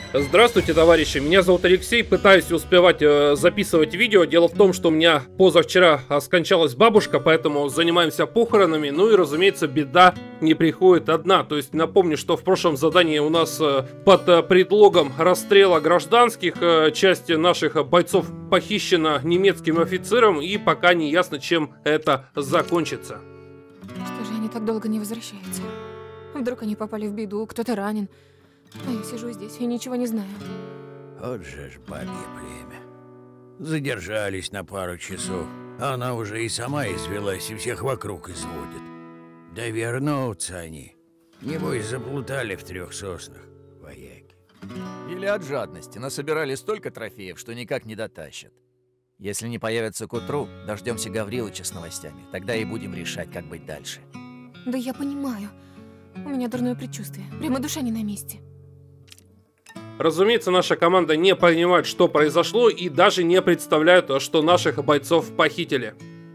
Здравствуйте, товарищи, меня зовут Алексей, пытаюсь успевать записывать видео. Дело в том, что у меня позавчера скончалась бабушка, поэтому занимаемся похоронами. Ну и, разумеется, беда не приходит одна. То есть напомню, что в прошлом задании у нас под предлогом расстрела гражданских часть наших бойцов похищена немецким офицером, и пока не ясно, чем это закончится. Что же они так долго не возвращаются? Вдруг они попали в беду, кто-то ранен. А я сижу здесь и ничего не знаю. Вот же ж бабье племя. Задержались на пару часов. Она уже и сама извелась, и всех вокруг изводит. Да вернутся они. Небось, заплутали в 3 соснах, вояки. Или от жадности насобирали столько трофеев, что никак не дотащат. Если не появятся к утру, дождемся Гаврилыча с новостями. Тогда и будем решать, как быть дальше. Да я понимаю. У меня дурное предчувствие. Прямо душа не на месте. Разумеется, наша команда не понимает, что произошло, и даже не представляет, что наших бойцов похитили.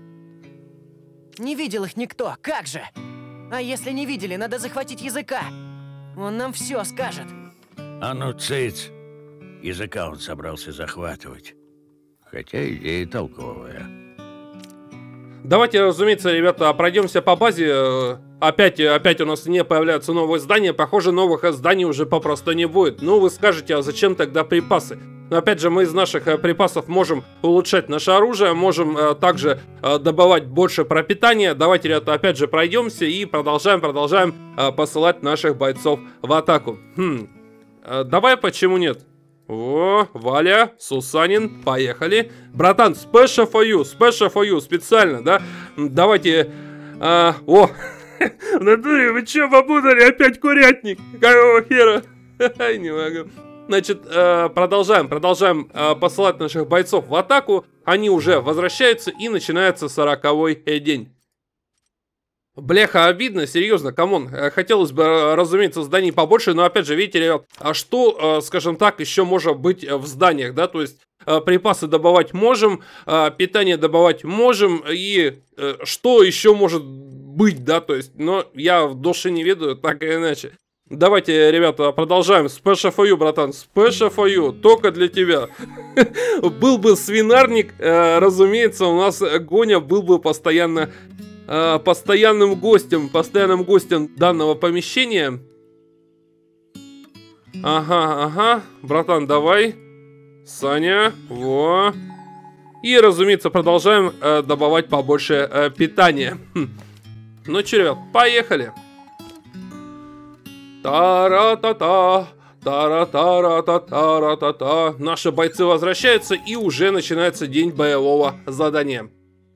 Не видел их никто, как же? А если не видели, надо захватить языка. Он нам все скажет. А ну, цыц! Языка он собрался захватывать. Хотя идея толковая. Давайте, разумеется, ребята, пройдемся по базе. Опять у нас не появляются новые здания. Похоже, новых зданий уже попросту не будет. Ну, вы скажете, а зачем тогда припасы? Но опять же, мы из наших припасов можем улучшать наше оружие, можем также добывать больше пропитания. Давайте, ребята, опять же пройдемся и продолжаем посылать наших бойцов в атаку. Давай, почему нет? О, Валя, Сусанин, поехали. Братан, special for you, специально, да? Давайте... О, в натуре, вы чё попутали? Опять курятник. Какого хера? Не могу. Значит, продолжаем посылать наших бойцов в атаку. Они уже возвращаются, и начинается 40-й день. Бляха, обидно, серьезно, камон. Хотелось бы, разумеется, зданий побольше, но опять же, видите, ребят, а что, скажем так, еще может быть в зданиях, да, то есть припасы добывать можем, питание добывать можем, и что еще может быть, да, то есть, но я в душе не ведаю, так или иначе. Давайте, ребята, продолжаем. Special for you, братан, special for you, только для тебя. Был бы свинарник, разумеется, у нас Гоня был бы постоянным гостем данного помещения. Ага, братан, давай. Саня, во. И, разумеется, продолжаем добывать побольше питания. Ну че, ребят, поехали. Тара-та-та, тара-тара-та-тара-та-та. Наши бойцы возвращаются, и уже начинается день боевого задания.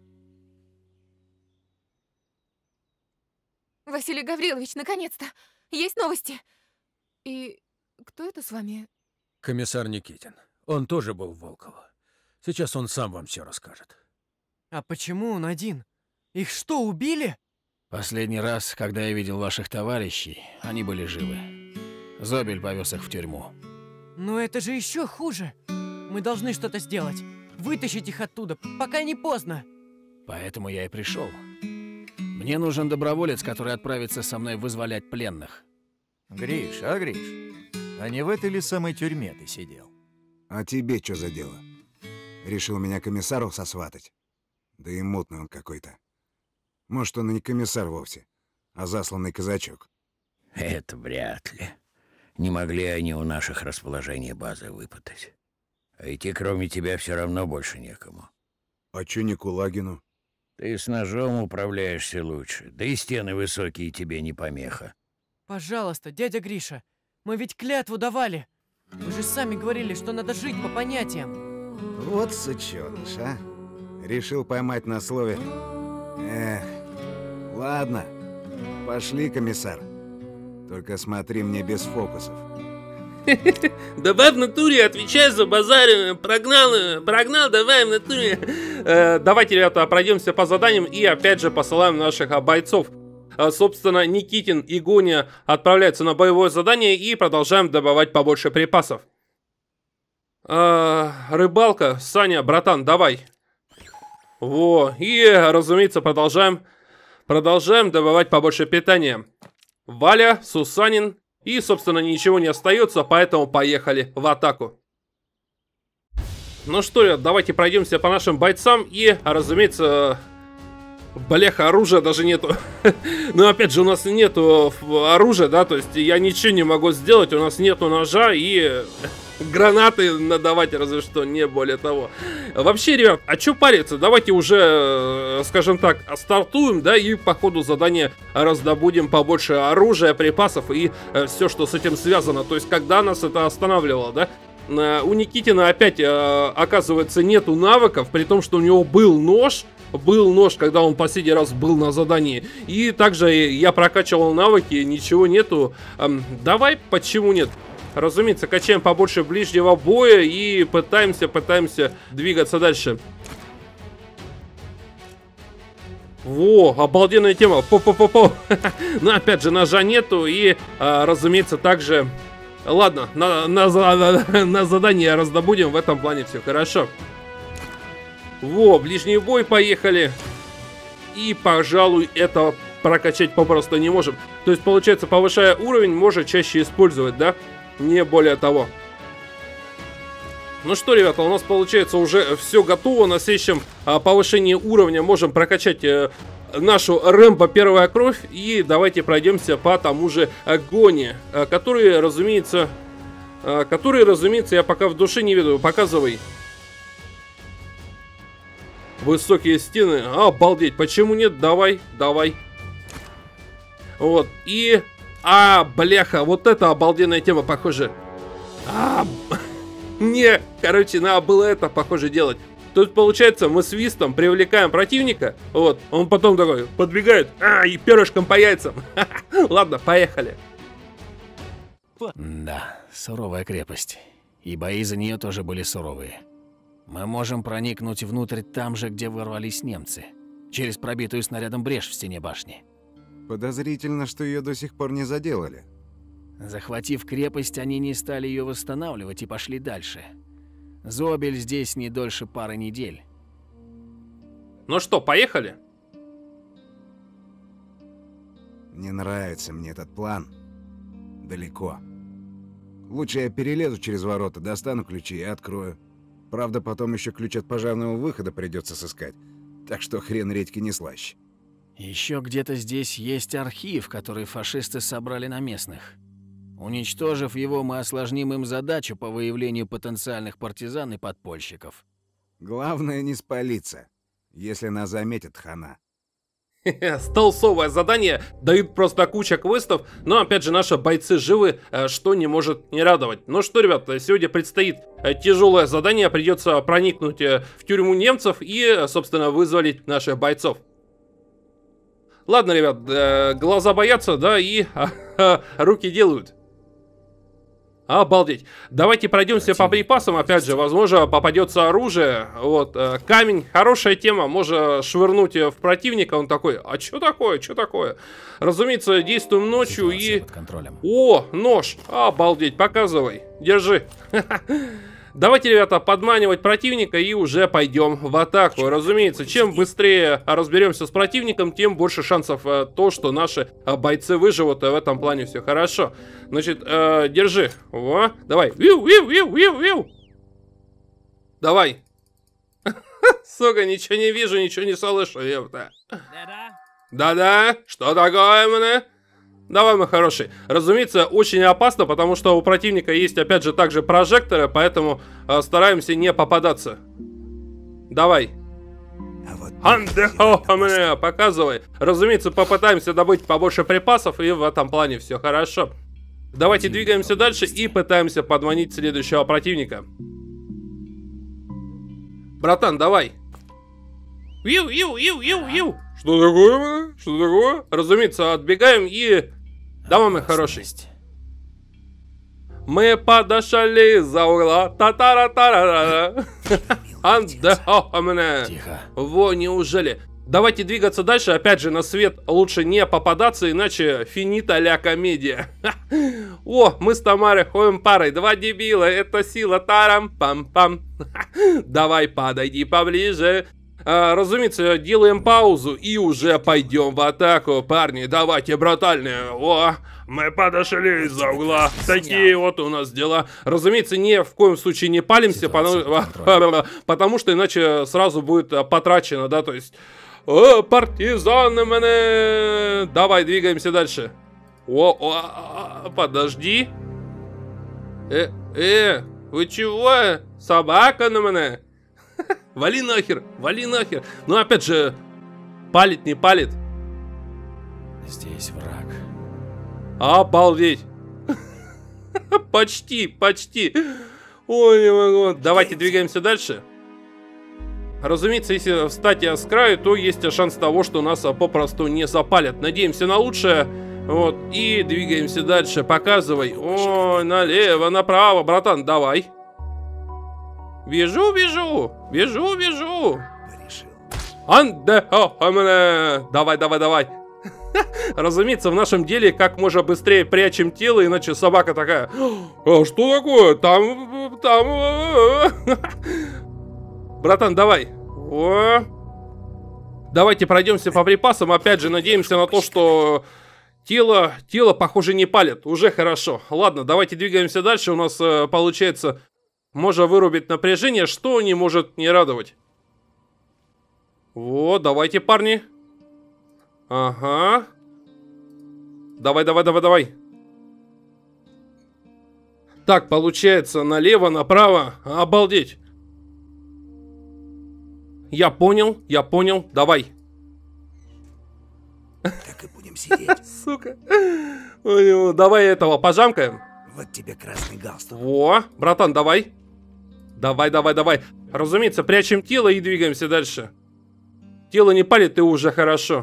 Василий Гаврилович, наконец-то! Есть новости? И кто это с вами? Комиссар Никитин. Он тоже был в Волково. Сейчас он сам вам все расскажет. А почему он один? Их что, убили? Последний раз, когда я видел ваших товарищей, они были живы. Зобель повез их в тюрьму. Но это же еще хуже. Мы должны что-то сделать. Вытащить их оттуда, пока не поздно. Поэтому я и пришел. Мне нужен доброволец, который отправится со мной вызволять пленных. Гриш, а не в этой ли самой тюрьме ты сидел? А тебе что за дело? Решил меня комиссару сосватать? Да и мутный он какой-то. Может, он и не комиссар вовсе, а засланный казачок. Это вряд ли. Не могли они у наших расположений базы выпытать. А идти кроме тебя все равно больше некому. А чё не Кулагину? Ты с ножом управляешься лучше, да и стены высокие тебе не помеха. Пожалуйста, дядя Гриша, мы ведь клятву давали. Вы же сами говорили, что надо жить по понятиям. Вот сучёныш, а? Решил поймать на слове. Эх, ладно, пошли, комиссар. Только смотри мне без фокусов. Давай в натуре, отвечай за базар. Прогнал, давай в натуре. Давайте, ребята, пройдемся по заданиям и опять же посылаем наших бойцов. Собственно, Никитин и Гоня отправляются на боевое задание, и продолжаем добывать побольше припасов. Рыбалка, Саня, братан, давай. Во, и, разумеется, продолжаем добывать побольше питания. Валя, Сусанин И, собственно, ничего не остается, поэтому поехали в атаку. Ну что, ребят, давайте пройдемся по нашим бойцам. И, разумеется, бляха, оружия даже нету. Но опять же, у нас нету оружия, да, то есть я ничего не могу сделать. У нас нету ножа и гранаты надавать, разве что, не более того. Вообще, ребят, а чё париться? Давайте уже, скажем так, стартуем, да, и по ходу задания раздобудем побольше оружия, припасов и все, что с этим связано. То есть, когда нас это останавливало, да? У Никитина опять, оказывается, нету навыков, при том, что у него был нож, когда он последний раз был на задании. И также я прокачивал навыки, ничего нету. Давай, почему нет? Разумеется, качаем побольше ближнего боя и пытаемся двигаться дальше. Во, обалденная тема. По-по-по-по. Но опять же, ножа нету и, разумеется, также... Ладно, на задание раздобудем, в этом плане все хорошо. Во, ближний бой, поехали. И, пожалуй, это прокачать попросту не можем. То есть, получается, повышая уровень, можно чаще использовать, да? Не более того. Ну что, ребята, у нас, получается, уже все готово. На следующем повышении уровня можем прокачать... нашу Рэмбо первая кровь. И давайте пройдемся по тому же Гони, который, разумеется, я пока в душе не виду. Показывай. Высокие стены. Обалдеть, почему нет? Давай. Вот, и... бляха, вот это обалденная тема, похоже. Не, короче, надо было это, похоже, делать. Тут, получается, мы свистом привлекаем противника. Вот, он потом такой подбегает, и перышком по яйцам. Ладно, поехали. Да, суровая крепость. И бои за нее тоже были суровые. Мы можем проникнуть внутрь там же, где ворвались немцы. Через пробитую снарядом брешь в стене башни. Подозрительно, что ее до сих пор не заделали. Захватив крепость, они не стали ее восстанавливать и пошли дальше. Зобель здесь не дольше пары недель. Ну что, поехали? Не нравится мне этот план. Далеко. Лучше я перелезу через ворота, достану ключи и открою. Правда, потом еще ключ от пожарного выхода придется сыскать. Так что хрен редьки не слаще. Еще где-то здесь есть архив, который фашисты собрали на местных. Уничтожив его, мы осложним им задачу по выявлению потенциальных партизан и подпольщиков. Главное не спалиться. Если нас заметят, хана. Столсовое задание, дают просто куча квестов, но опять же наши бойцы живы, что не может не радовать. Ну что, ребят, сегодня предстоит тяжелое задание, придется проникнуть в тюрьму немцев и, собственно, вызволить наших бойцов. Ладно, ребят, глаза боятся, да, и руки делают. Обалдеть. Давайте пройдемся по припасам, опять же, возможно, попадется оружие. Вот, камень, хорошая тема, можно швырнуть в противника, он такой, а что такое? Разумеется, действуем ночью и... О, нож, обалдеть, показывай, держи. Давайте, ребята, подманивать противника и уже пойдем в атаку. Разумеется, чем быстрее разберемся с противником, тем больше шансов то, что наши бойцы выживут. В этом плане все хорошо. Значит, держи. Во, давай. Виу. Давай. Сука, ничего не вижу, ничего не слышу. Да-да. Что такое, мне? Давай, мой хороший. Разумеется, очень опасно, потому что у противника есть, опять же, также прожекторы, поэтому стараемся не попадаться. Давай. Показывай. Разумеется, попытаемся добыть побольше припасов, и в этом плане все хорошо. Давайте двигаемся дальше и пытаемся подманить следующего противника. Братан, давай. Что такое? Что такое? Разумеется, отбегаем и... Давай, мой хороший. Мы подошли за угла. Та-та-ра-та-ра-ра. Тихо. Во, неужели? Давайте двигаться дальше. Опять же, на свет лучше не попадаться, иначе финита ля комедия. О, мы с Тамарой ходим парой. Два дебила, это сила. Тарам-пам-пам. Давай, подойди поближе. Разумеется, делаем паузу и уже пойдем в атаку. Парни, давайте, брутальные. О, мы подошли из-за угла. Такие вот у нас дела. Разумеется, ни в коем случае не палимся, потому что иначе сразу будет потрачено, да, то есть... О, партизаны мене! Давай, двигаемся дальше. Подожди. Вы чего? Собака на мене? Вали нахер, вали нахер. Ну, опять же, палит, не палит. Здесь враг. Обалдеть. Почти, почти. Ой, не могу. Давайте двигаемся дальше. Разумеется, если встать с краю, то есть шанс того, что нас попросту не запалят. Надеемся на лучшее. Вот, и двигаемся дальше. Показывай. Ой, налево, направо, братан, давай. Вижу, вижу. Вижу, вижу. Давай, давай, давай. Разумеется, в нашем деле как можно быстрее прячем тело, иначе собака такая: а что такое? Там... Братан, давай. О. Давайте пройдемся по припасам. Опять же, надеемся на то, что тело, похоже, не палит. Уже хорошо. Ладно, давайте двигаемся дальше. У нас получается, можно вырубить напряжение, что не может не радовать. Вот, давайте, парни. Ага. Давай, давай, давай, давай. Так, получается, налево, направо. Обалдеть. Я понял, давай. Так и будем сидеть. Сука. Давай этого пожамкаем. Вот тебе красный галстук. Во, братан, давай. Давай, давай, давай. Разумеется, прячем тело и двигаемся дальше. Тело не палит, и уже хорошо.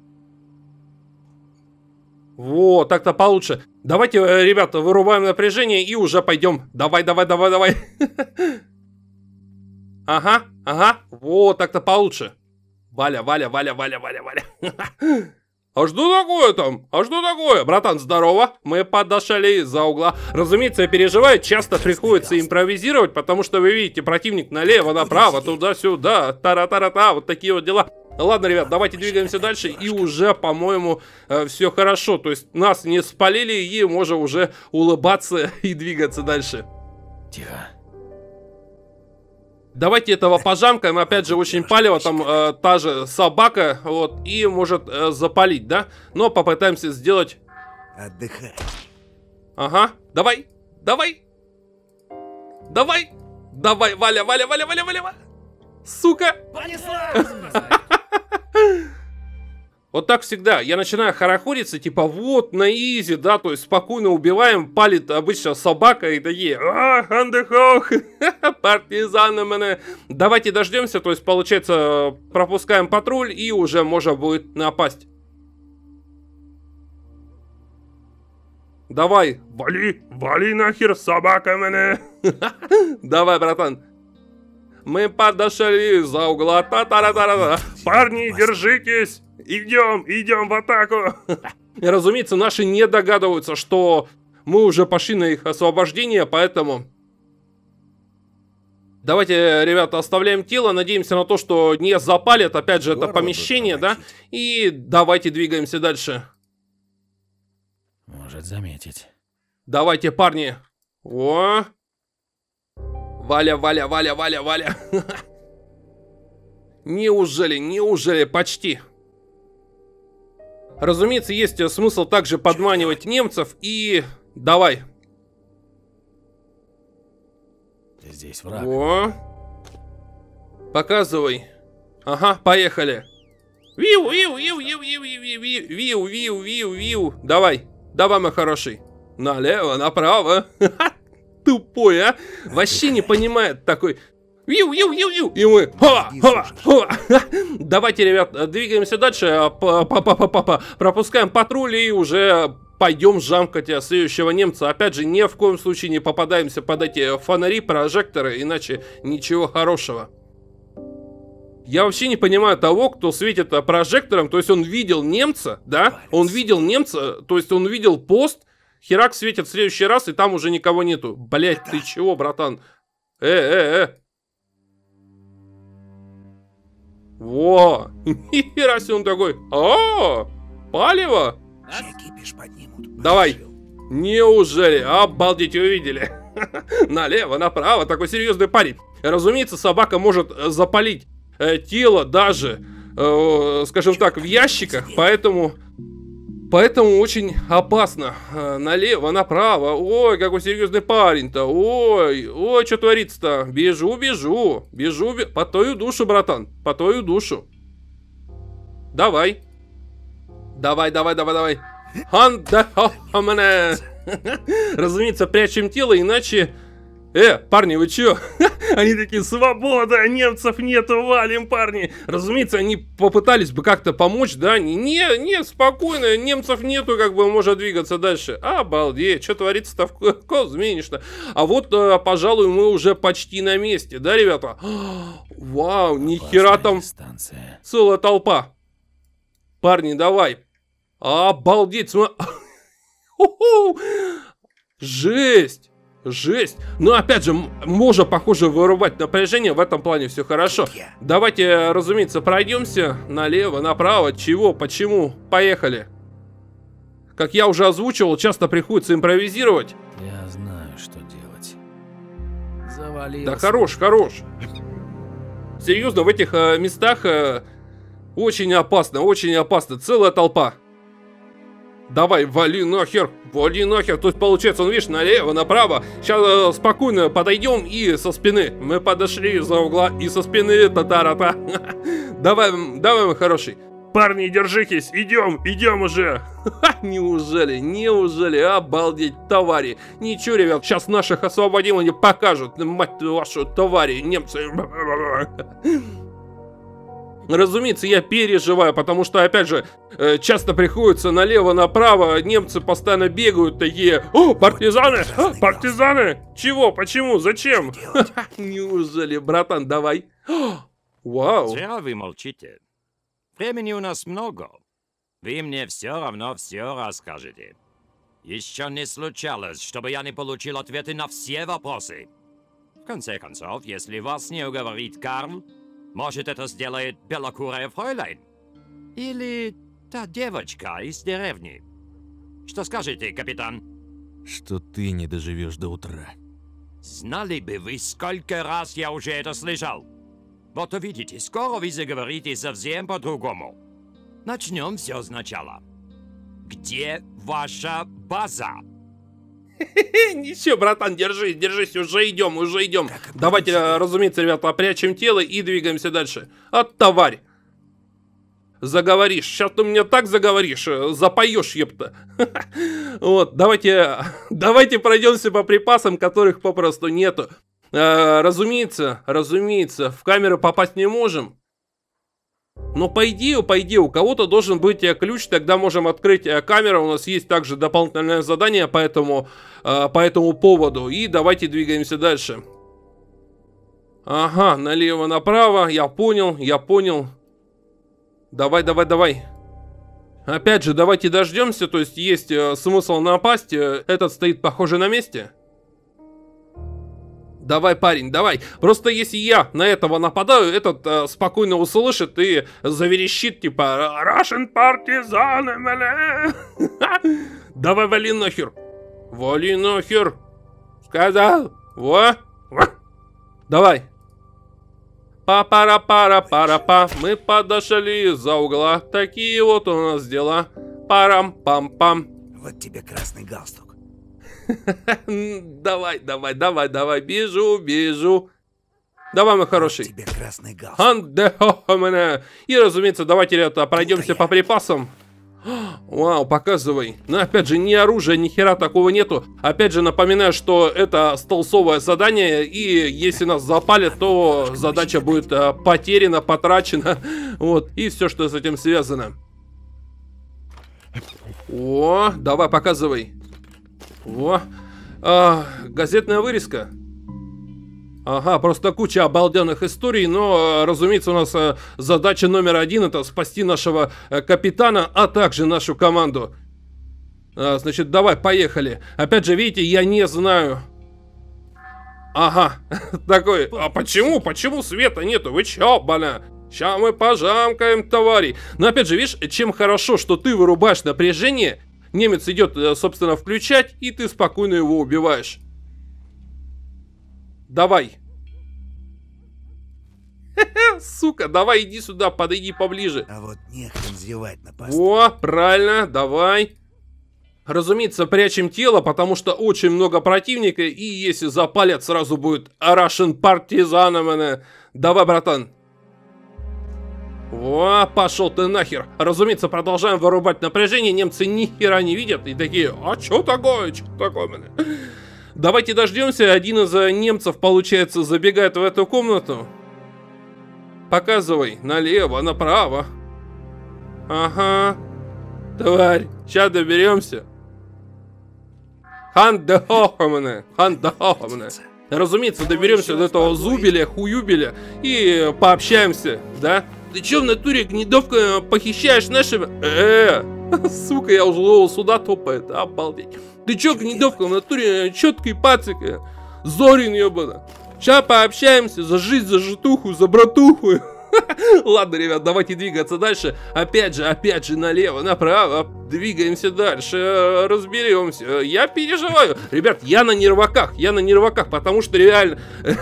Вот, так-то получше. Давайте, ребята, вырубаем напряжение и уже пойдем. Давай, давай, давай, давай. Ага, ага. Вот, так-то получше. Валя, Валя, Валя, Валя, Валя, Валя. А что такое там? А что такое? Братан, здорово. Мы подошли из-за угла. Разумеется, я переживаю. Часто приходится импровизировать, потому что вы видите, противник налево, направо, туда-сюда. Тара-тара-та. Вот такие вот дела. Ладно, ребят, давайте двигаемся дальше. И уже, по-моему, все хорошо. То есть нас не спалили, и можно уже улыбаться и двигаться дальше. Тихо. Давайте этого пожамкаем. Опять же, очень палево. Там та же собака. Вот. И может запалить, да? Но попытаемся сделать... Отдыхай. Ага. Давай. Давай. Давай. Давай, Валя, Валя, Валя, Валя, Валя. Сука. Вот так всегда. Я начинаю хорохориться, типа, вот, на изи, да, то есть спокойно убиваем, палит обычно собака и такие: андехох, партизаны мене. Давайте дождемся, то есть, получается, пропускаем патруль и уже можно будет напасть. Давай, вали, вали нахер, собака мене. Давай, братан. Мы подошли из-за угла. Та-та-та-та-та. Парни, держитесь. Идем в атаку. И, разумеется, наши не догадываются, что мы уже пошли на их освобождение, поэтому... Давайте, ребята, оставляем тело, надеемся на то, что не запалят, опять же, это помещение, да? И давайте двигаемся дальше. Может заметить. Давайте, парни. О! Валя, Валя, Валя, Валя, Валя. Неужели, почти. Разумеется, есть смысл также подманивать немцев и... Давай. Здесь враг. О. Показывай. Ага, поехали. Виу, виу, виу, виу, виу, виу, виу, виу, виу, виу. Давай, мой хороший. Налево, направо. Тупой, а? Вообще не понимает такой... Виу-виу-виу-виу. И мы... Давайте, ребят, двигаемся дальше. Пропускаем патруль и уже пойдем жамкать следующего немца. Опять же, ни в коем случае не попадаемся под эти фонари, прожекторы, иначе ничего хорошего. Я вообще не понимаю того, кто светит прожектором. То есть он видел немца, да? Он видел немца, то есть он видел пост. Херак светит в следующий раз, и там уже никого нету. Блять, ты чего, братан? Во! Нихера себе он такой. О! Палево! Кипиш поднимут. Давай. Неужели? Обалдеть, увидели. Налево, направо. Такой серьезный парень. Разумеется, собака может запалить тело даже, скажем так, в ящиках. Поэтому очень опасно. Налево, направо. Ой, какой серьезный парень-то. Ой, что творится-то? Бежу. По твою душу, братан. По твою душу. Давай. Разумеется, прячем тело, иначе... парни, вы чё? Они такие, свобода, немцев нету, валим, парни. Разумеется, они попытались бы как-то помочь, да? Не, спокойно, немцев нету, как бы можно двигаться дальше. Обалдеть, что творится-то в Кузьминично? А вот, пожалуй, мы уже почти на месте, да, ребята? Вау, нихера там целая толпа. Парни, давай. Обалдеть, жесть. Но опять же, можно, похоже, вырубать напряжение. В этом плане все хорошо. Давайте, разумеется, пройдемся налево, направо. Чего, почему? Поехали. Как я уже озвучивал, часто приходится импровизировать. Я знаю, что делать. Завалился. Да хорош. Серьезно, в этих местах очень опасно. Целая толпа. Давай, вали нахер. То есть, получается, он, видишь, налево, направо. Сейчас спокойно подойдем и со спины. Мы подошли из-за угла и со спины та-та-ра-та. Давай, мой хороший. Парни, держитесь, идем уже. Неужели, обалдеть, товари. Ничего, ребят, сейчас наших освободим, они покажут, мать вашу, товари, немцы. Разумеется, я переживаю, потому что, опять же, часто приходится налево-направо, немцы постоянно бегают такие. О, партизаны! Партизаны! Чего? Почему? Зачем? Неужели, братан, давай. Вау. Зря вы молчите. Времени у нас много. Вы мне все равно все расскажете. Еще не случалось, чтобы я не получил ответы на все вопросы. В конце концов, если вас не уговорит Карл, может, это сделает белокурая фройляйн? Или та девочка из деревни? Что скажете, капитан? Что ты не доживешь до утра. Знали бы вы, сколько раз я уже это слышал. Вот увидите, скоро вы заговорите совсем по-другому. Начнем все сначала. Где ваша база? Ничего, братан, держись, уже идем. Давайте, разумеется, ребята, прячем тело и двигаемся дальше. Тварь. Заговоришь. Сейчас ты мне так заговоришь, запоешь, епта. Вот, давайте пройдемся по припасам, которых попросту нету. Разумеется, в камеру попасть не можем. Но по идее, у кого-то должен быть ключ, тогда можем открыть камеру. У нас есть также дополнительное задание по этому поводу. И давайте двигаемся дальше. Ага, налево-направо, я понял. Давай. Опять же, давайте дождемся, то есть смысл напасть. Этот стоит, похоже, на месте. Давай, парень, давай. Просто если я на этого нападаю, этот спокойно услышит и заверещит, типа Russian партизаны, бля. Давай, вали нахер. Сказал. Во. Давай. Па-пара-пара-пара-па. Мы подошли из-за угла. Такие вот у нас дела. Парам-пам-пам. Вот тебе красный галстук. Давай. Бежу. Давай, мой хороший. Тебе красный галстук. И, разумеется, давайте, ребята, пройдемся по припасам. Вау, показывай. Но, опять же, ни оружия, ни хера такого нету. Опять же, напоминаю, что это стелсовое задание. И если нас запалят, то задача будет потеряна, потрачена. Вот, и все, что с этим связано. О, давай, показывай. Во. Газетная вырезка. Ага, просто куча обалденных историй, но, разумеется, у нас задача номер 1 — это спасти нашего капитана, а также нашу команду. Значит, давай, поехали. Опять же, видите, я не знаю. Ага, такой, а почему света нету? Вы чё, бля? Ща мы пожамкаем, товарищ. Но опять же, видишь, чем хорошо, что ты вырубаешь напряжение, немец идет, собственно, включать, и ты спокойно его убиваешь. Давай. Сука, давай иди сюда, подойди поближе. А вот нехрен зевать на посту. О, правильно, давай. Разумеется, прячем тело, потому что очень много противника, и если запалят, сразу будет Russian партизаном. Давай, братан. О, пошел ты нахер. Разумеется, продолжаем вырубать напряжение, немцы ни хера не видят, и такие, а чё такое, блин? Давайте дождемся, один из немцев, получается, забегает в эту комнату. Показывай, налево, направо. Ага. Тварь, сейчас доберемся. Хандахохамане. Разумеется, доберемся до этого зубеля, хуюбеля и пообщаемся, да? Ты чё в натуре, гнедовка, похищаешь нашего... Сука, я уже сюда топает, обалдеть. Ты чё, гнедовка, в натуре чёткий пацик, Зорин, ёбана. Ща пообщаемся за жизнь, за житуху, за братуху. Ладно, ребят, давайте двигаться дальше. Опять же, налево, направо. Двигаемся дальше, разберемся. Я переживаю. Ребят, я на нерваках, потому что реально...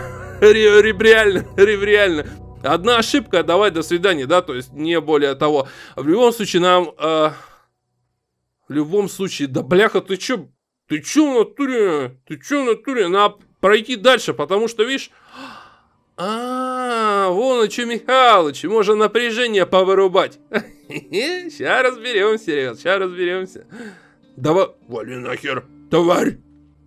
Реально. Одна ошибка, давай, до свидания, да, то есть не более того. В любом случае нам... В любом случае, да бляха, ты чё в натуре? Надо пройти дальше, потому что, видишь... Вон о чё Михалыч, можно напряжение повырубать. Сейчас разберемся, ребят, сейчас разберемся. Давай, вали нахер, тварь.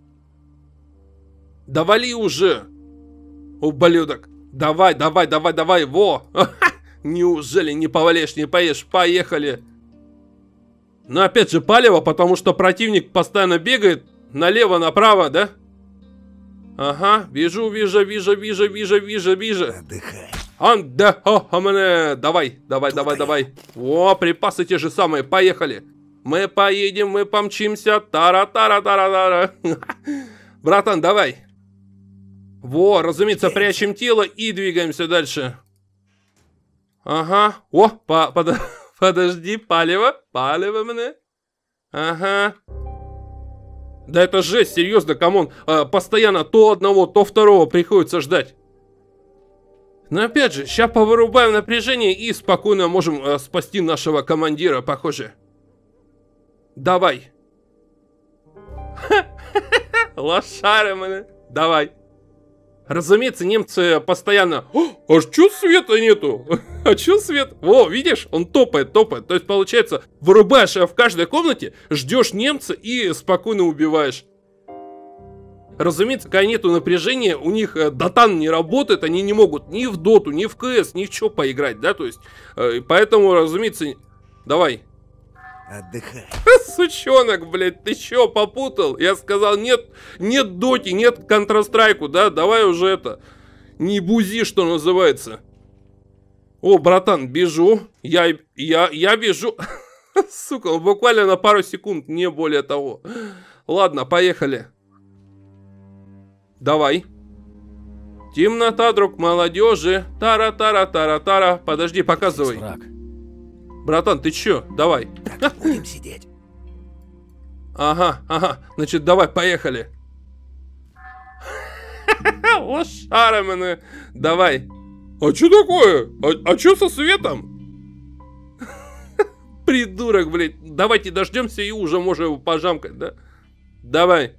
Да вали уже, ублюдок. Давай, во. Неужели не повалишь, не поешь, поехали. Но опять же палево, потому что противник постоянно бегает налево, направо, да? Ага, вижу. Отдыхай. Давай. О, припасы те же самые, поехали. Мы поедем, мы помчимся. Тара-тара-тара-тара. Братан, давай. Во, разумеется, прячем тело и двигаемся дальше. Ага. О, подожди, палево мне. Ага. Да это жесть, серьезно, камон. Постоянно то одного, то второго приходится ждать. Но опять же, сейчас повырубаем напряжение и спокойно можем спасти нашего командира, похоже. Давай. Лошары, мы. Давай. Разумеется, немцы постоянно... А чё света нету? А чё свет? Во, видишь? Он топает. То есть, получается, вырубаешь в каждой комнате, ждешь немца и спокойно убиваешь. Разумеется, когда нету напряжения, у них дотан не работает, они не могут ни в доту, ни в КС, ни в чё поиграть, да? То есть, поэтому, разумеется... Давай. Отдыхай. Сучонок, блядь, ты чё, попутал? Я сказал, нет доти, нет Counter-Strike, да? Давай уже это, не бузи, что называется. О, братан, бежу. Я бежу. Сука, буквально на пару секунд, не более того. Ладно, поехали. Давай. Темнота, друг молодежи. Тара-тара-тара-тара. Подожди, показывай. Братан, ты чё? Давай. Так, будем сидеть. Ага. Значит, давай, поехали. Лошара, мэны. Давай. А чё такое? А чё со светом? Придурок, блядь. Давайте дождемся и уже можем его пожамкать, да? Давай.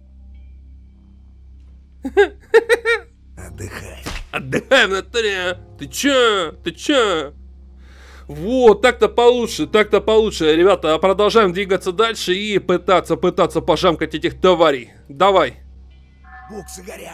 Отдыхай. Отдыхай в натуре. Ты чё? Вот, так-то получше. Ребята, продолжаем двигаться дальше и пытаться пожамкать этих тварей. Давай. Буксы горят.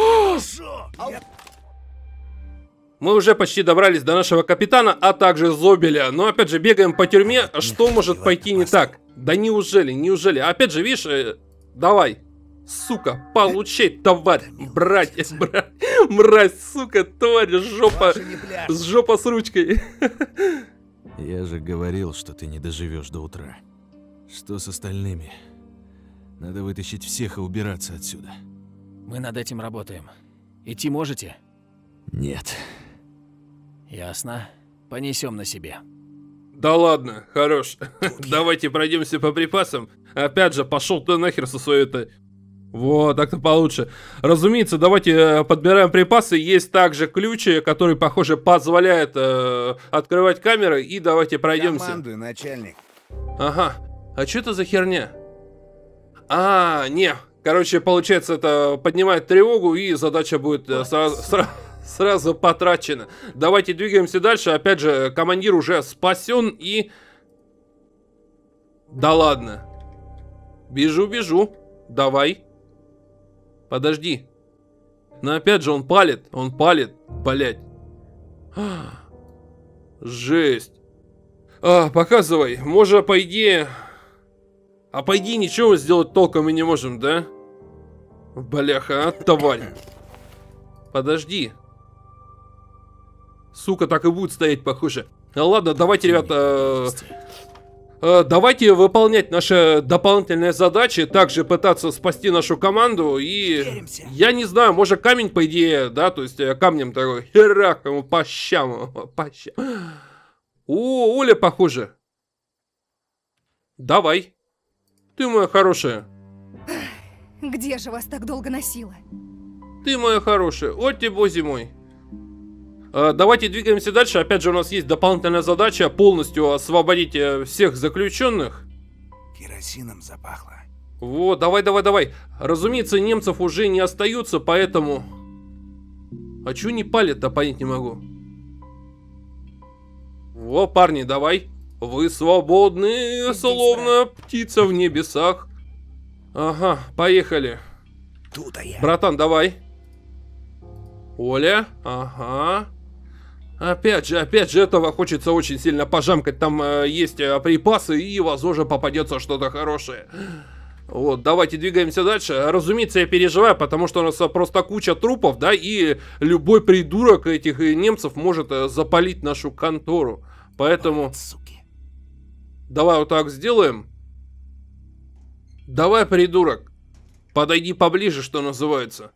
Мы уже почти добрались до нашего капитана, а также Зобеля. Но опять же, бегаем по тюрьме. Что может пойти не так? Да неужели? Опять же, видишь, давай. Сука, получай, тварь, мразь, сука, тварь, жопа с ручкой. Я же говорил, что ты не доживешь до утра. Что с остальными? Надо вытащить всех и убираться отсюда. Мы над этим работаем. Идти можете? Нет. Ясно. Понесем на себе. Да ладно, хорош. Давайте пройдемся по припасам. Опять же, пошел ты нахер со своей этой... Вот, так-то получше. Разумеется, давайте подбираем припасы. Есть также ключи, которые, похоже, позволяют открывать камеры. И давайте пройдемся. Командуй, начальник. Ага. А что это за херня? Не. Короче, получается, это поднимает тревогу, и задача будет сразу потрачена. Давайте двигаемся дальше. Опять же, командир уже спасен и... Да ладно. Бежу. Давай. Подожди. Но опять же он палит. Блять. Жесть. Показывай. Может, по идее... по идее ничего сделать толком мы не можем, да? Бляха, тварь. Подожди. Сука, так и будет стоять, похоже. Ладно, давайте, ребята... давайте выполнять наши дополнительные задачи, также пытаться спасти нашу команду, и я не знаю, может камень, по идее, да, то есть камнем такой, херак ему по щам. О, Оля, похоже. Давай. Ты моя хорошая. Где же вас так долго носило? Ты моя хорошая, от тебя зимой. Давайте двигаемся дальше. Опять же, у нас есть дополнительная задача полностью освободить всех заключенных. Керосином запахло. Вот, давай. Разумеется, немцев уже не остаются, поэтому... А чё не палят-то, понять не могу. Во, парни, давай. Вы свободны, словно птица в небесах. Ага, поехали. Братан, давай. Оля, ага. Опять же, этого хочется очень сильно пожамкать. Там есть припасы, и, возможно, попадется что-то хорошее. Вот, давайте двигаемся дальше. Разумеется, я переживаю, потому что у нас просто куча трупов, да, и любой придурок этих немцев может запалить нашу контору. Поэтому... Давай вот так сделаем. Давай, придурок. Подойди поближе, что называется.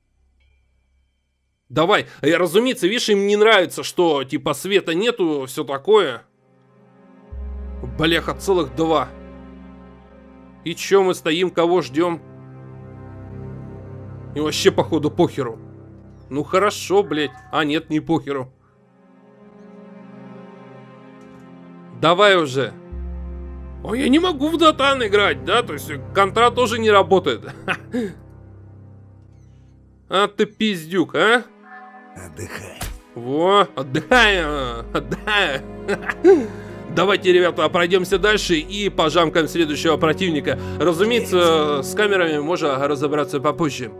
Давай. Разумеется, видишь, им не нравится, что типа света нету, все такое. Бляха, целых 2. И чё мы стоим, кого ждем? И вообще, походу, похеру. Ну хорошо, блядь. А нет, не похеру. Давай уже. Ой, я не могу в Дотан играть, да? То есть контра тоже не работает. А ты пиздюк, а? Отдыхай. Во, отдыхай. Давайте, ребята, пройдемся дальше и пожамкаем следующего противника. Разумеется, с камерами можно разобраться попозже.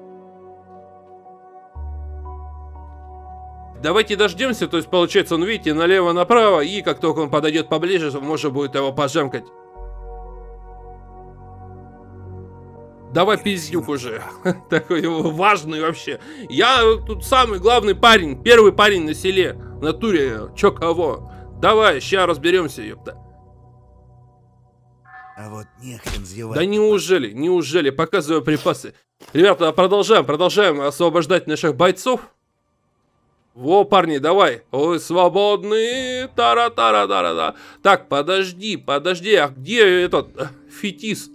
Давайте дождемся, то есть получается, ну видите, налево-направо, и как только он подойдет поближе, можно будет его пожамкать. Давай, пиздюк уже. Такой важный вообще. Я тут самый главный парень, первый парень на селе. В натуре, чё кого. Давай, ща разберемся, ёпта. А вот нехрен зевать. Да неужели, показываю припасы. Ребята, продолжаем освобождать наших бойцов. Во, парни, давай. Вы свободны. Тара-тара-тара-да. Так, подожди, а где этот фетис?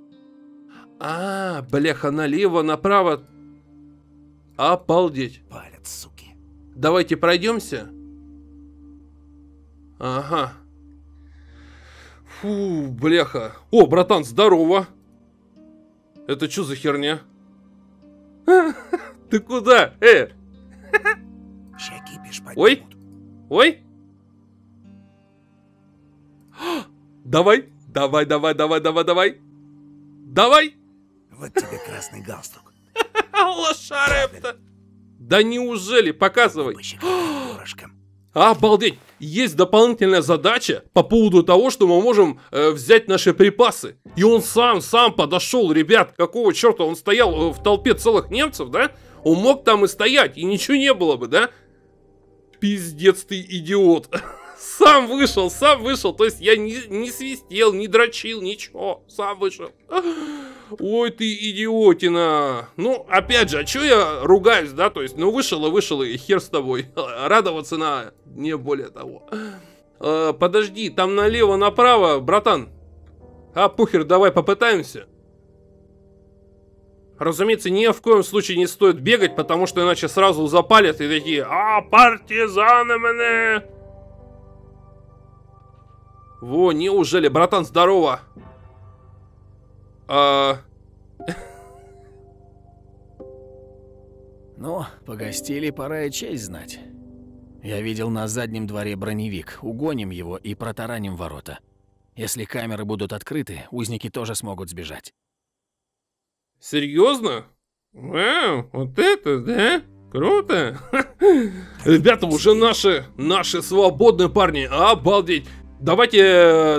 Бляха, налево, направо. Обалдеть. Палят, суки. Давайте пройдемся. Ага. Фу, бляха. О, братан, здорово. Это что за херня? Ты куда? Ой. Давай. Вот тебе красный галстук. Лошара-то. Да неужели? Показывай. Обалдеть. Есть дополнительная задача по поводу того, что мы можем взять наши припасы. И он сам подошел, ребят. Какого черта? Он стоял в толпе целых немцев, да? Он мог там и стоять, и ничего не было бы, да? Пиздец ты идиот. Сам вышел. То есть я не свистел, не дрочил, ничего. Сам вышел. Ой, ты идиотина. Ну, опять же, а чё я ругаюсь, да? То есть, ну, вышел и хер с тобой. Радоваться на... Не более того. Подожди, там налево-направо, братан. А, похер, давай попытаемся. Разумеется, ни в коем случае не стоит бегать, потому что иначе сразу запалят и такие: «А, партизаны мне!» Во, неужели, братан, здорово. Ну, погостили, пора и честь знать. Я видел на заднем дворе броневик. Угоним его и протараним ворота. Если камеры будут открыты, узники тоже смогут сбежать. Серьезно? Вау, вот это, да? Круто. Ребята, уже наши свободные парни. Обалдеть. Давайте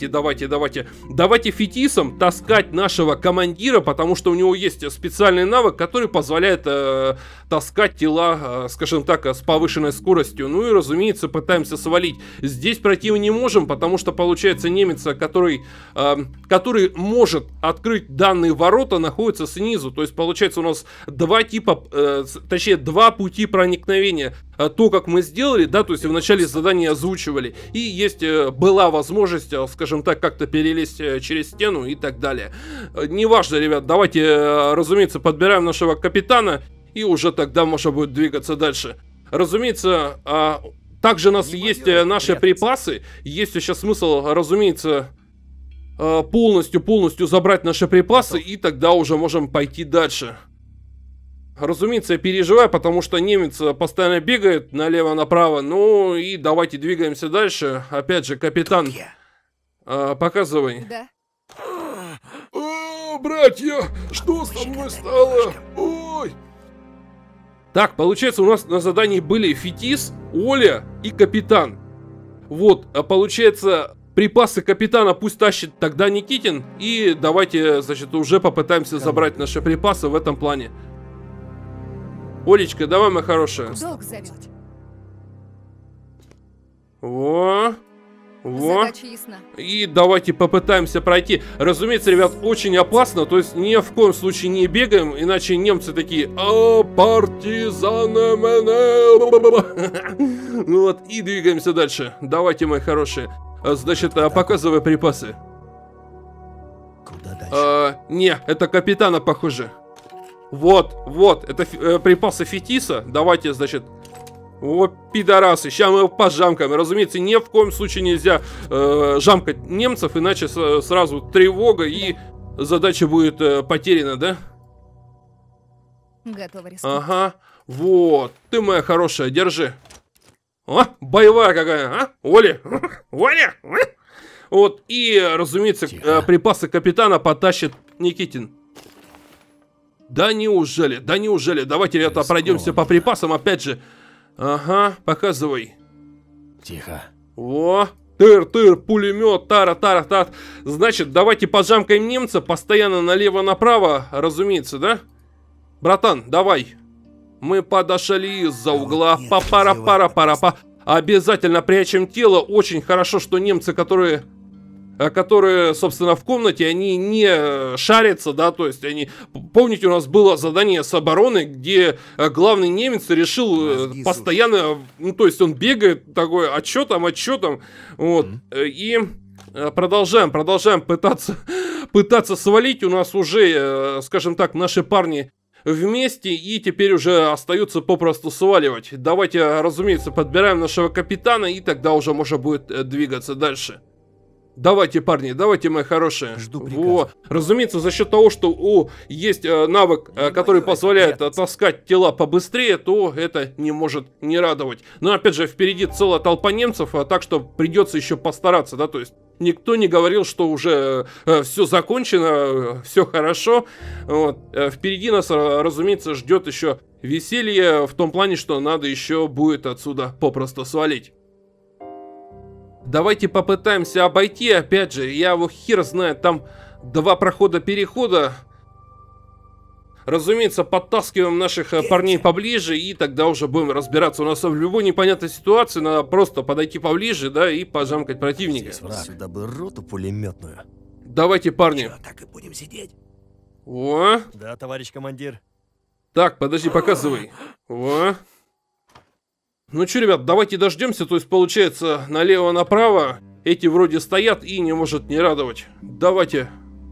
фетисом таскать нашего командира, потому что у него есть специальный навык, который позволяет таскать тела, скажем так, с повышенной скоростью. Ну и, разумеется, пытаемся свалить. Здесь пройти мы не можем, потому что, получается, немец, который может открыть данные ворота, находится снизу. То есть, получается, у нас два пути проникновения. То, как мы сделали, да, то есть в начале задания озвучивали, и была возможность, скажем так, как-то перелезть через стену и так далее. Неважно, ребят, давайте, разумеется, подбираем нашего капитана, и уже тогда можно будет двигаться дальше. Разумеется, также у нас есть наши припасы, есть еще смысл, разумеется, полностью забрать наши припасы, и тогда уже можем пойти дальше. Разумеется, я переживаю, потому что немец постоянно бегает налево-направо. Ну и давайте двигаемся дальше. Опять же, капитан, показывай. Да. О, братья, что со мной стало? Ой. Так, получается, у нас на задании были Фетис, Оля и капитан. Вот, получается, припасы капитана пусть тащит тогда Никитин. И давайте, значит, уже попытаемся забрать наши припасы в этом плане. Олечка, давай, моя хорошая. Долг зовет. Во. Задача ясна. И давайте попытаемся пройти. Разумеется, ребят, очень опасно. То есть ни в коем случае не бегаем, иначе немцы такие: «А, партизаны мене». Вот, и двигаемся дальше. Давайте, мои хорошие. Значит, показывай припасы. Куда дальше? Не, это капитана, похоже. Вот, это припасы Фетиса. Давайте, значит... О, пидорасы, сейчас мы его пожамкаем. Разумеется, ни в коем случае нельзя жамкать немцев, иначе сразу тревога и задача будет потеряна, да? Готово рискнуть. Ага, вот, ты моя хорошая, держи. О, боевая какая, а? Оля, Оля. Вот, и, разумеется, припасы капитана потащит Никитин. Да неужели? Давайте, ребята, пройдемся по припасам, опять же. Ага, показывай. Тихо. О, тыр, пулемет, тара. Значит, давайте пожамкаем немца постоянно налево-направо, разумеется, да? Братан, давай. Мы подошли из-за угла. Пара. Обязательно прячем тело. Очень хорошо, что немцы, которые, собственно, в комнате, они не шарятся, да, то есть они... Помните, у нас было задание с обороны, где главный немец решил постоянно, ну, то есть он бегает такой, а чё там, вот, и продолжаем пытаться свалить. У нас уже, скажем так, наши парни вместе, и теперь уже остается попросту сваливать. Давайте, разумеется, подбираем нашего капитана, и тогда уже можно будет двигаться дальше. Давайте, парни, давайте, мои хорошие. Жду приказа. Разумеется, за счет того, что есть навык, который позволяет таскать тела побыстрее, то это не может не радовать. Но опять же, впереди целая толпа немцев, так что придется еще постараться, да, то есть никто не говорил, что уже все закончено, все хорошо. Вот. Впереди нас, разумеется, ждет еще веселье в том плане, что надо еще будет отсюда попросту свалить. Давайте попытаемся обойти, опять же, я его хер знает, там 2 прохода-перехода. Разумеется, подтаскиваем наших парней поближе, и тогда уже будем разбираться. У нас в любой непонятной ситуации надо просто подойти поближе, да, и пожамкать противника. Сюда бы роту пулеметную. Давайте, парни. Чё, так и будем сидеть? О. Да, товарищ командир. Так, подожди, показывай. О. Ну что, ребят, давайте дождемся. То есть, получается, налево-направо эти вроде стоят и не может не радовать. Давайте.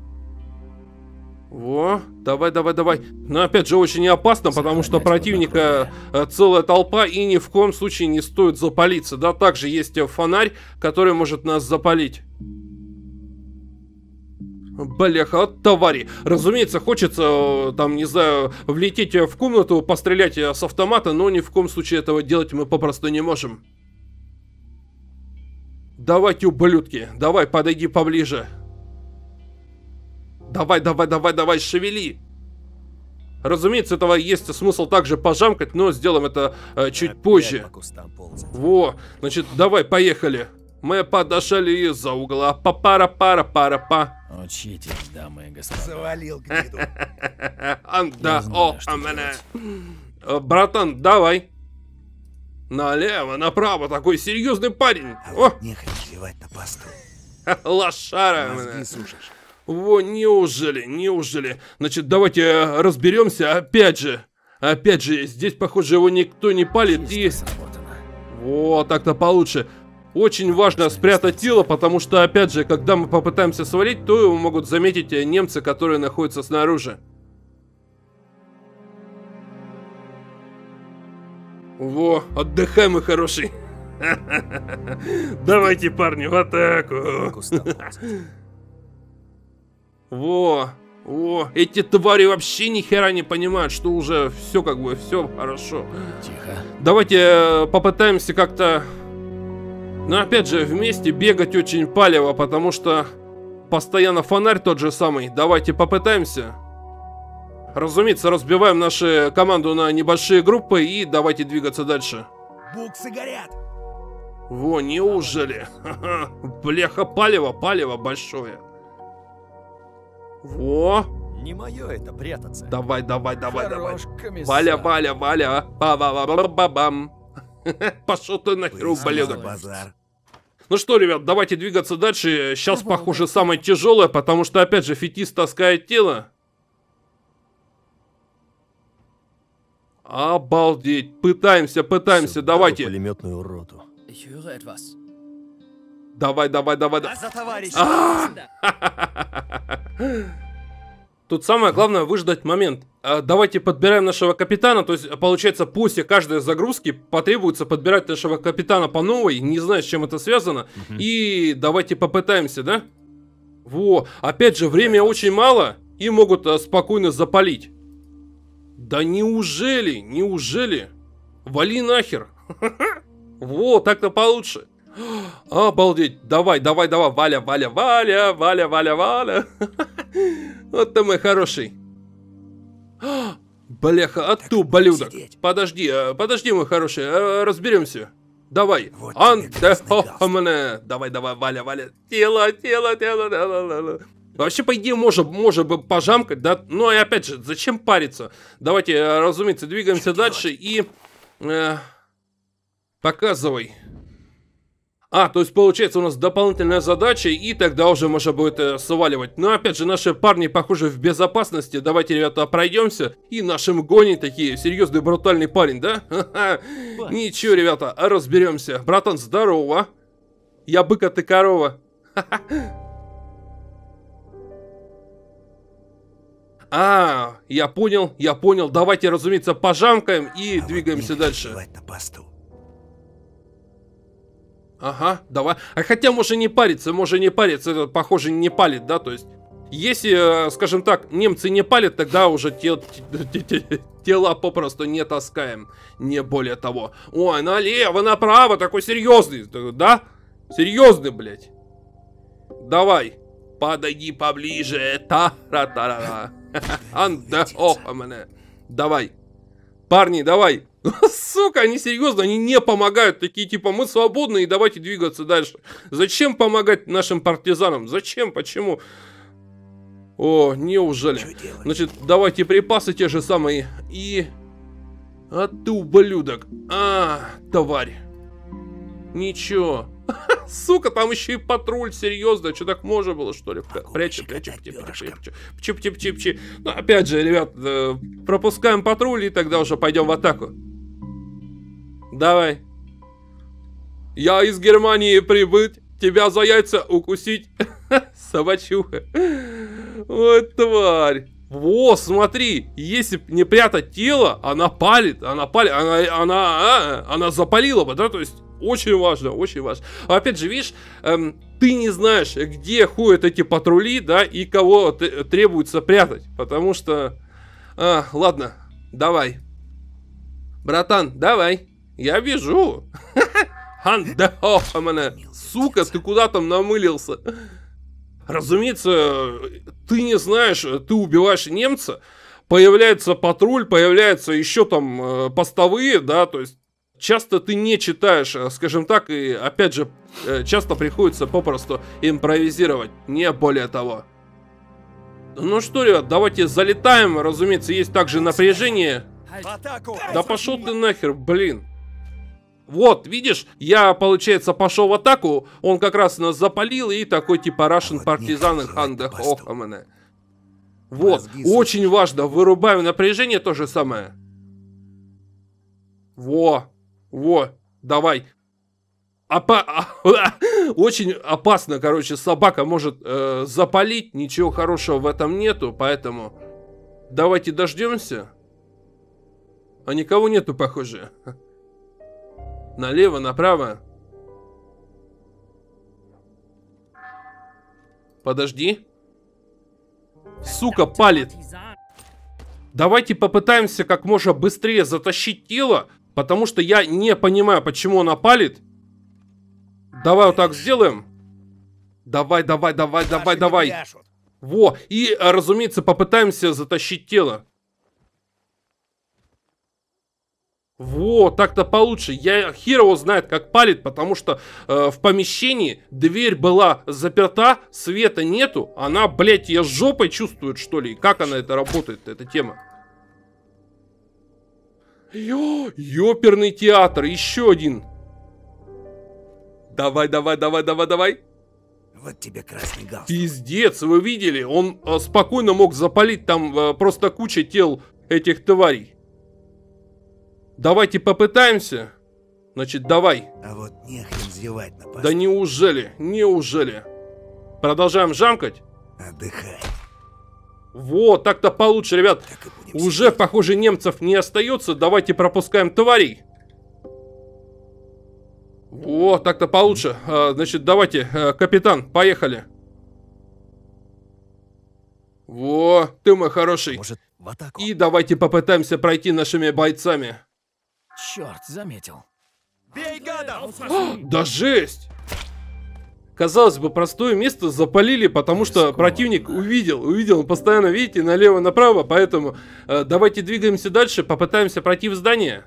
Во, давай. Но опять же очень опасно, потому что противника целая толпа и ни в коем случае не стоит запалиться. Да, также есть фонарь, который может нас запалить. Бляха, твари. Разумеется, хочется, там, не знаю, влететь в комнату, пострелять с автомата, но ни в коем случае этого делать мы попросту не можем. Давайте, ублюдки, давай, подойди поближе. Давай, шевели. Разумеется, этого есть смысл также пожамкать, но сделаем это чуть позже. Во, значит, давай, поехали. Мы подошли из-за угла. Па-пара-пара-пара-па. Учитесь, дамы и господа. Завалил гниду. Да, о, братан, давай. Налево, направо, такой серьезный парень. О! Нехрен сливать на посту. Лошара. Мозги сушишь. Во, неужели? Значит, давайте разберемся опять же. Здесь, похоже, его никто не палит и... Вот, так-то получше. Очень важно спрятать тело, потому что, опять же, когда мы попытаемся свалить, то его могут заметить немцы, которые находятся снаружи. Во, отдыхай, мой хороший. Давайте, парни, в атаку. Во, эти твари вообще ни хера не понимают, что уже все как бы, все хорошо. Тихо. Давайте попытаемся как-то... Но опять же, вместе бегать очень палево, потому что постоянно фонарь тот же самый. Давайте попытаемся. Разумеется, разбиваем нашу команду на небольшие группы и давайте двигаться дальше. Буксы горят. Во, неужели? Бляха, палево большое. Во. Не мое это прятаться. Давай. Валя. Ба-ба-ба-ба-бам. Пошел ты нахер, ублюдок. Ну что, ребят, давайте двигаться дальше. Сейчас, похоже, самое тяжелое, потому что, опять же, фетист таскает тело. Обалдеть. Пытаемся, давайте. Пулеметную роту. Давай. За Тут самое главное выждать момент. Давайте подбираем нашего капитана. То есть, получается, после каждой загрузки потребуется подбирать нашего капитана по новой. Не знаю, с чем это связано. И давайте попытаемся, да? Во, опять же, время очень мало. И могут спокойно запалить. Да неужели? Вали нахер. Во, так-то получше. Обалдеть. Давай. Валя. Вот ты мой хороший. Бляха, ублюдок. Подожди, мой хороший, разберемся. Давай. Вот Давай, Валя. Тело. Вообще, по идее, можно бы пожамкать, да? Но и опять же, зачем париться? Давайте, разумеется, двигаемся дальше и... показывай. То есть, получается, у нас дополнительная задача, и тогда уже можно будет сваливать. Но, опять же, наши парни, похоже, в безопасности. Давайте, ребята, пройдемся. И нашим гонит такие, серьезный, брутальный парень, да? Ничего, ребята, разберемся. Братан, здорово. Я бык, а ты корова. Я понял. Давайте, разумеется, пожамкаем и двигаемся дальше. Ага, давай. Хотя может не париться, это, похоже, не палит, да, то есть, если, скажем так, немцы не палят, тогда уже тела попросту не таскаем, не более того. Ой, налево, направо, такой серьезный, да? Серьезный, блядь. Давай, подойди поближе, та-ра-та-ра-ра. Давай, парни, давай. Сука, они серьезно, они не помогают. Такие типа, мы свободны и давайте двигаться дальше. Зачем помогать нашим партизанам? Зачем? Почему? О, неужели? Значит, давайте припасы те же самые. И... ты ублюдок. Тварь. Ничего. Сука, там еще и патруль, серьезно. Что, так можно было, что ли? Прячем. Чип-чип-чип-чип. Ну, опять же, ребят, пропускаем патруль и тогда уже пойдем в атаку. Давай. Я из Германии прибыть. Тебя за яйца укусить. Собачуха. Вот тварь. Во, смотри, если не прятать тело, она палит, она запалила бы, да, то есть очень важно, очень важно. А опять же, видишь, ты не знаешь, где ходят эти патрули, да, и кого требуется прятать, потому что, ладно, давай, братан, давай, я вижу. Сука, ты куда там намылился? Разумеется, ты не знаешь, ты убиваешь немца, появляется патруль, появляются еще там постовые, да, то есть часто ты не читаешь, скажем так, и опять же, часто приходится попросту импровизировать, не более того. Ну что, ребят, давайте залетаем, разумеется, есть также напряжение. Да пошел ты нахер, блин. Вот, видишь, я, получается, пошел в атаку, он как раз нас запалил, и такой типа Russian партизан Хандехохамена. Вот, очень важно, вырубаем напряжение, то же самое. Во, давай. Очень опасно, короче, собака может запалить, ничего хорошего в этом нету, поэтому давайте дождемся. А никого нету, похоже. Налево, направо. Подожди. Сука, палит. Давайте попытаемся как можно быстрее затащить тело, потому что я не понимаю, почему она палит. Давай вот так сделаем. Давай. Во, и, разумеется, попытаемся затащить тело. Во, так-то получше. Я хер его знает, как палит, потому что в помещении дверь была заперта, света нету. Она, блядь, ее жопой чувствует, что ли? Как она это работает, эта тема? Ёперный театр, еще один. Давай. Вот тебе красный галстук. Пиздец, вы видели? Он спокойно мог запалить там просто куча тел этих тварей. Давайте попытаемся. Значит, давай. А вот нехрен зевать на пост. Да неужели? Продолжаем жамкать. Отдыхай. Вот, так-то получше, ребят. Уже, похоже, немцев не остается. Давайте пропускаем тварей. Вот, так-то получше. Значит, давайте, капитан, поехали. Во, ты мой хороший. Может, в атаку? И давайте попытаемся пройти нашими бойцами. Черт, заметил. Бей, гадов! Да жесть! Казалось бы, простое место запалили, потому что противник увидел, он постоянно, видите, налево-направо, поэтому давайте двигаемся дальше, попытаемся пройти в здание.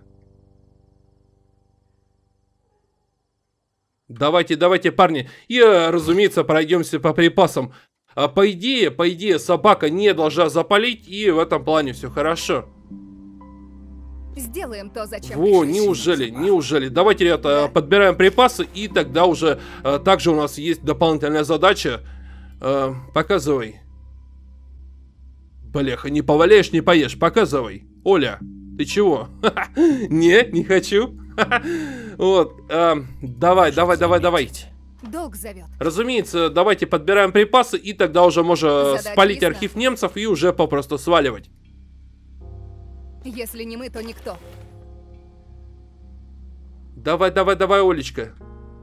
Давайте, парни, и, разумеется, пройдемся по припасам. По идее, собака не должна запалить, и в этом плане все хорошо. Сделаем то, зачем. Во, неужели. Давайте, ребята, подбираем припасы, и тогда уже также у нас есть дополнительная задача. Показывай. Бляха, не поваляешь, не поешь. Показывай. Оля, ты чего? Не хочу. Вот, давай. Долг зовет. Разумеется, давайте подбираем припасы, и тогда уже можно спалить ясна. архив немцев и уже попросту сваливать. Если не мы, то никто. Давай, Олечка.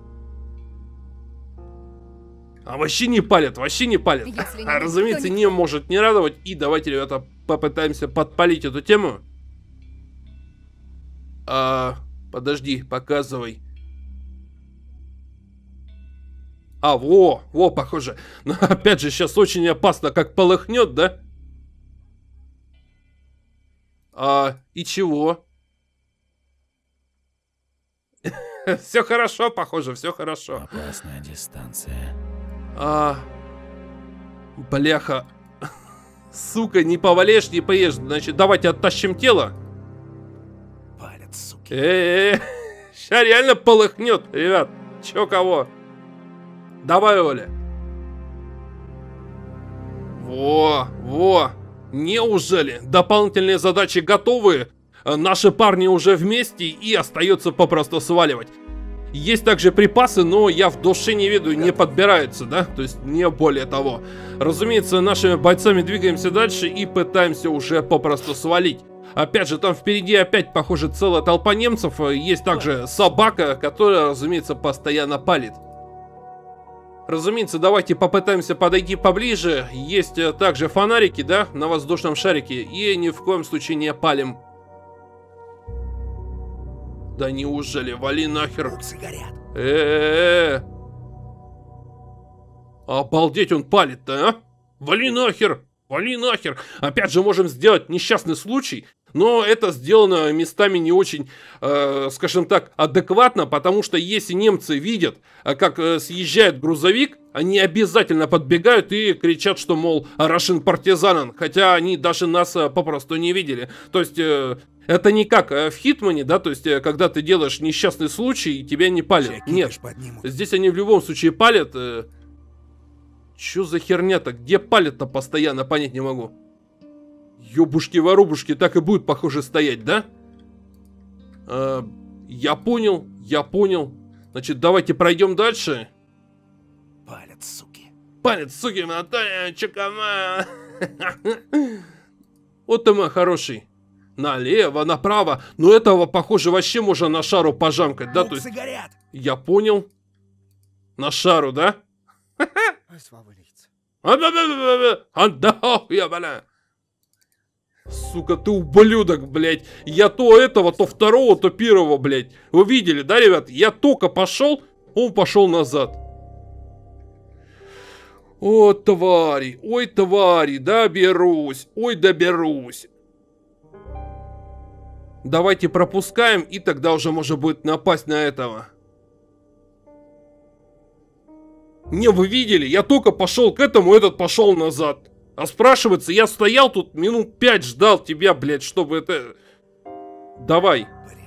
А вообще не палят. Если не Разумеется, никто не может не радовать. И давайте, ребята, попытаемся подпалить эту тему. Подожди, показывай. Во, похоже. Но опять же, сейчас очень опасно, как полыхнет, да? И чего? Все хорошо, похоже, все хорошо. Опасная дистанция. Бляха. Сука, не повалишь, не поешь. Значит, давайте оттащим тело. Палят, суки. Ща реально полыхнет, ребят. Чё кого? Давай, Оля. Во. Неужели? Дополнительные задачи готовы? Наши парни уже вместе и остается попросту сваливать. Есть также припасы, но я в душе не виду, не подбираются, да? То есть не более того. Разумеется, нашими бойцами двигаемся дальше и пытаемся уже попросту свалить. Опять же, там впереди опять, похоже, целая толпа немцев. Есть также собака, которая, разумеется, постоянно палит. Разумеется, давайте попытаемся подойти поближе. Есть также фонарики, да, на воздушном шарике. И ни в коем случае не палим. Да неужели? Вали нахер. Обалдеть, он палит-то, а? Вали нахер! Вали нахер! Опять же, можем сделать несчастный случай. Но это сделано местами не очень, скажем так, адекватно, потому что если немцы видят, как съезжает грузовик, они обязательно подбегают и кричат, что, мол, Russian партизанан, хотя они даже нас попросту не видели. То есть, это не как в Хитмане, да, то есть, когда ты делаешь несчастный случай, и тебя не палят. Нет, здесь они в любом случае палят. Чё за херня-то? Где палят-то постоянно, понять не могу. Ёбушки-воробушки, так и будет, похоже, стоять, да? Я понял. Значит, давайте пройдем дальше. Палец, суки, Наталья, чекама. Вот ты мой хороший. Налево, направо. Но этого, похоже, вообще можно на шару пожамкать, да? То есть, я понял. На шару, да? Сука, ты ублюдок, блядь. Я то этого, то второго, то первого, блядь. Вы видели, да, ребят? Я только пошел, он пошел назад. О, твари, ой, твари, доберусь, ой, доберусь. Давайте пропускаем, и тогда уже можно будет напасть на этого. Не, вы видели? Я только пошел к этому, этот пошел назад. А спрашивается, я стоял тут минут 5, ждал тебя, блядь, чтобы это... Давай.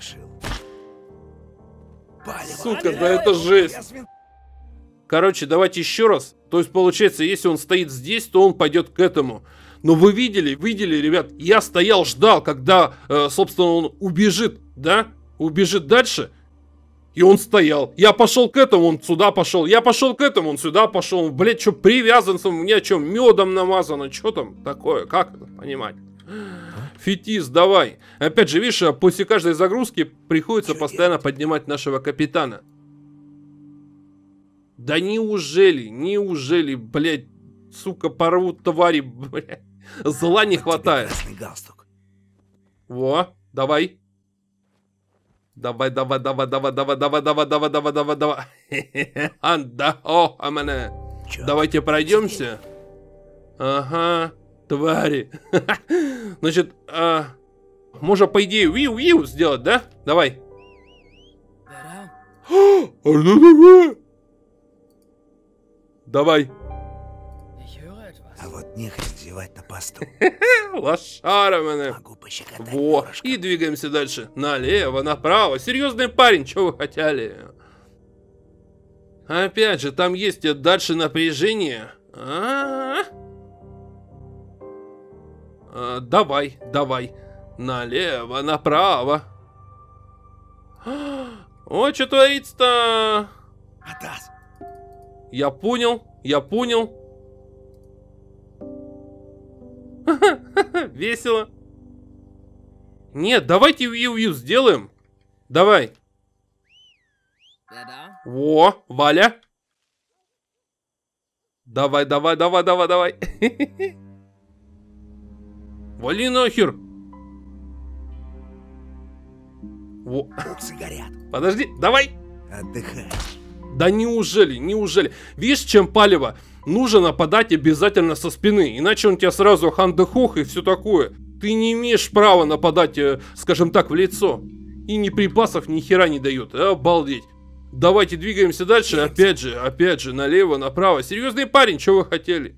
Сука, да это жесть. Короче, давайте еще раз. То есть, получается, если он стоит здесь, то он пойдет к этому. Но вы видели, ребят, я стоял, ждал, когда, собственно, он убежит, да? Убежит дальше. И он стоял. Я пошел к этому, он сюда пошел. Я пошел к этому, он сюда пошел. Блять, что привязан, у меня что, медом намазано? Что там такое? Как это понимать? Фетис, давай. Опять же, видишь, после каждой загрузки приходится постоянно поднимать нашего капитана. Да неужели, блять, сука, порвут твари, блять. Зла не хватает. Во, давай. Давай. Давайте пройдемся. Ага, твари. Значит, можно, по идее, виу-виу сделать, да? Давай. Давай. А вот нехрен зевать на посту. Лошара, мене. Во. И двигаемся дальше. Налево, направо. Серьезный парень, что вы хотели? Опять же, там есть дальше напряжение. Давай. Налево, направо. О, что творится-то? Я понял. Весело. Нет, давайте вью-вью сделаем. Давай. Во, Валя. Давай. Вали нахер. Во. Подожди, давай. Отдыхай. Да неужели? Видишь, чем палево? Нужно нападать обязательно со спины, иначе он тебя сразу хандехох и все такое. Ты не имеешь права нападать, скажем так, в лицо. И ни припасов, ни хера не дают. Обалдеть. Давайте двигаемся дальше. Опять же, налево, направо. Серьезный парень, что вы хотели?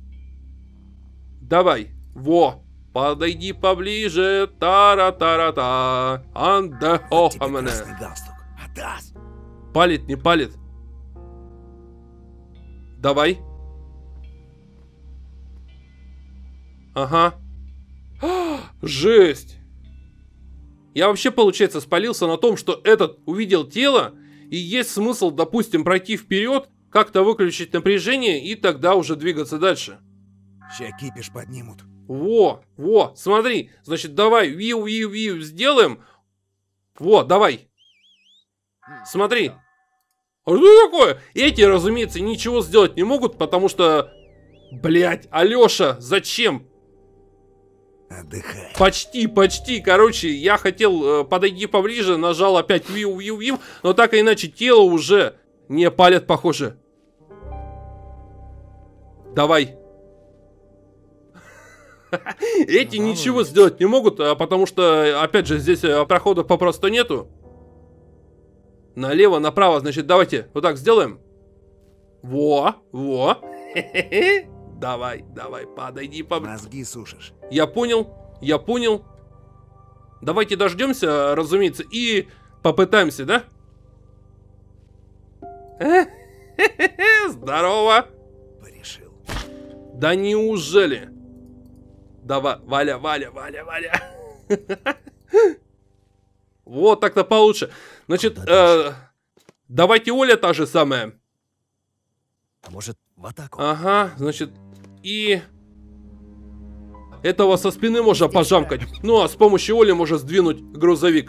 Давай. Во. Подойди поближе. Тара-тара-та. Андехоха мене. Палит, не палит? Давай. Ага. Жесть. Я вообще, получается, спалился на том, что этот увидел тело, и есть смысл, допустим, пройти вперед, как-то выключить напряжение и тогда уже двигаться дальше. Ща кипиш поднимут. Во, смотри. Значит, давай виу сделаем. Во, давай. Смотри. А что такое? Эти, разумеется, ничего сделать не могут, потому что... Блять, Алёша, зачем? Отдыхай. Почти. Короче, я хотел подойти поближе, нажал опять виу, но так или иначе тело уже не палит, похоже. Давай. Эти ничего сделать не могут, потому что, опять же, здесь проходов попросту нету. Налево, направо, значит, давайте вот так сделаем. Во. Давай, подойди поближе. Мозги сушишь. Я понял. Давайте дождемся, разумеется, и попытаемся, да? Здорово. Порешил. Да неужели? Давай, Валя. Вот так-то получше. Значит, давайте Оля та же самая. А может, в атаку? Ага, значит, и... Этого со спины можно пожамкать. Ну, а с помощью Оли можно сдвинуть грузовик.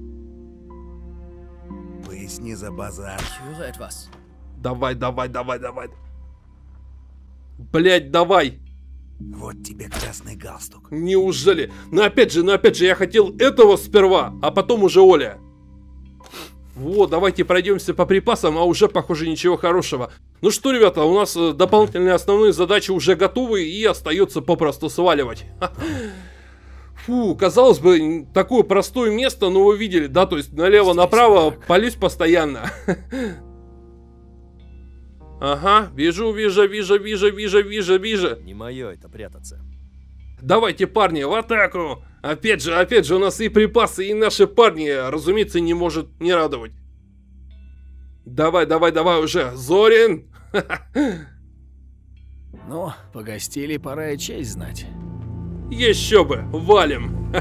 Поясни за базар. Давай. Блять, давай. Вот тебе красный галстук. Неужели? Но опять же, я хотел этого сперва, а потом уже Оля. Вот, давайте пройдемся по припасам, а уже, похоже, ничего хорошего. Ну что, ребята, у нас дополнительные основные задачи уже готовы, и остается попросту сваливать. Фу, казалось бы, такое простое место, но вы видели, да, то есть налево-направо палюсь постоянно. Ага, вижу. Не мое это прятаться. Давайте, парни, в атаку! Опять же, у нас и припасы, и наши парни, разумеется, не может не радовать. Давай уже, Зорин! Ну, погостили, пора и честь знать. Еще бы, валим!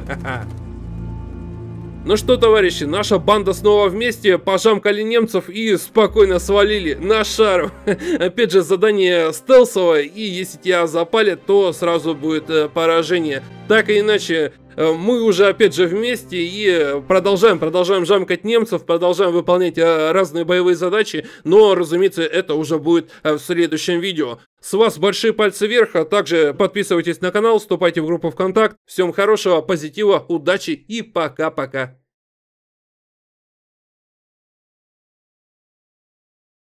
Ну что, товарищи, наша банда снова вместе, пожамкали немцев и спокойно свалили на шару. Опять же, задание стелсовое, и если тебя запалят, то сразу будет поражение. Так или иначе, мы уже опять же вместе и продолжаем жамкать немцев, продолжаем выполнять разные боевые задачи, но, разумеется, это уже будет в следующем видео. С вас большие пальцы вверх, а также подписывайтесь на канал, вступайте в группу ВКонтакте. Всем хорошего, позитива, удачи и пока-пока.